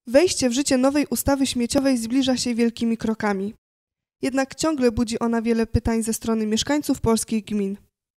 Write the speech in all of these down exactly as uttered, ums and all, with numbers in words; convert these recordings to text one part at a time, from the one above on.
Wejście w życie nowej ustawy śmieciowej zbliża się wielkimi krokami. Jednak ciągle budzi ona wiele pytań ze strony mieszkańców polskich gmin.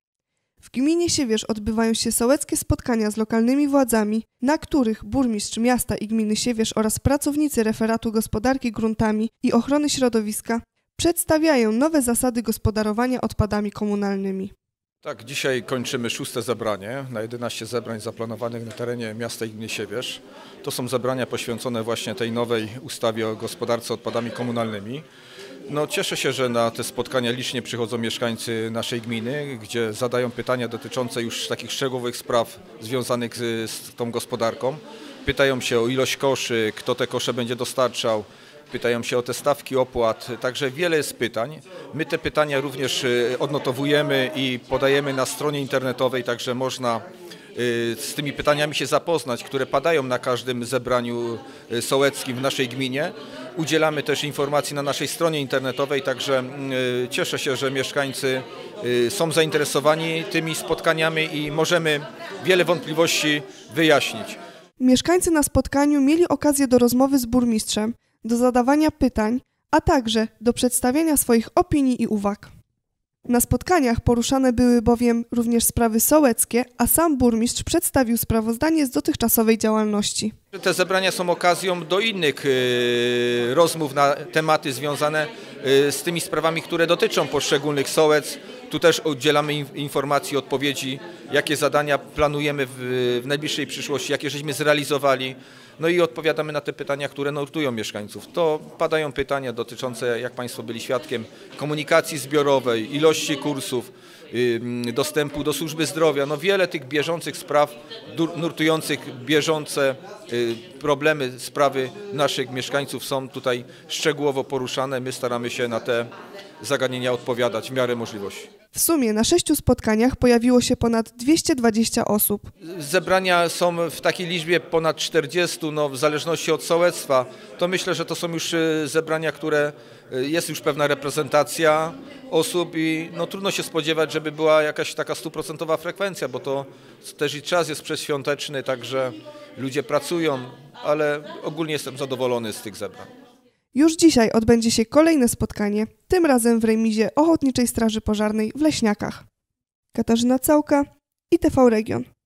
W gminie Siewierz odbywają się sołeckie spotkania z lokalnymi władzami, na których burmistrz miasta i gminy Siewierz oraz pracownicy referatu gospodarki gruntami i ochrony środowiska przedstawiają nowe zasady gospodarowania odpadami komunalnymi. Tak, dzisiaj kończymy szóste zebranie na jedenaście zebrań zaplanowanych na terenie miasta i gminy Siewierz. To są zebrania poświęcone właśnie tej nowej ustawie o gospodarce odpadami komunalnymi. No, cieszę się, że na te spotkania licznie przychodzą mieszkańcy naszej gminy, gdzie zadają pytania dotyczące już takich szczegółowych spraw związanych z, z tą gospodarką. Pytają się o ilość koszy, kto te kosze będzie dostarczał. Pytają się o te stawki opłat, także wiele jest pytań. My te pytania również odnotowujemy i podajemy na stronie internetowej, także można z tymi pytaniami się zapoznać, które padają na każdym zebraniu sołeckim w naszej gminie. Udzielamy też informacji na naszej stronie internetowej, także cieszę się, że mieszkańcy są zainteresowani tymi spotkaniami i możemy wiele wątpliwości wyjaśnić. Mieszkańcy na spotkaniu mieli okazję do rozmowy z burmistrzem, do zadawania pytań, a także do przedstawiania swoich opinii i uwag. Na spotkaniach poruszane były bowiem również sprawy sołeckie, a sam burmistrz przedstawił sprawozdanie z dotychczasowej działalności. Te zebrania są okazją do innych rozmów na tematy związane z tymi sprawami, które dotyczą poszczególnych sołec. Tu też udzielamy informacji, odpowiedzi, jakie zadania planujemy w, w najbliższej przyszłości, jakie żeśmy zrealizowali. No i odpowiadamy na te pytania, które nurtują mieszkańców. To padają pytania dotyczące, jak Państwo byli świadkiem, komunikacji zbiorowej, ilości kursów, dostępu do służby zdrowia. No wiele tych bieżących spraw, nurtujących bieżące problemy, sprawy naszych mieszkańców są tutaj szczegółowo poruszane. My staramy się na te zagadnienia odpowiadać w miarę możliwości. W sumie na sześciu spotkaniach pojawiło się ponad dwieście dwadzieścia osób. Zebrania są w takiej liczbie ponad czterdziestu, no w zależności od sołectwa. To myślę, że to są już zebrania, które jest już pewna reprezentacja osób i no trudno się spodziewać, żeby była jakaś taka stuprocentowa frekwencja, bo to też i czas jest przedświąteczny, także ludzie pracują, ale ogólnie jestem zadowolony z tych zebrań. Już dzisiaj odbędzie się kolejne spotkanie, tym razem w remizie Ochotniczej Straży Pożarnej w Leśniakach. Katarzyna Całka, I T V Region.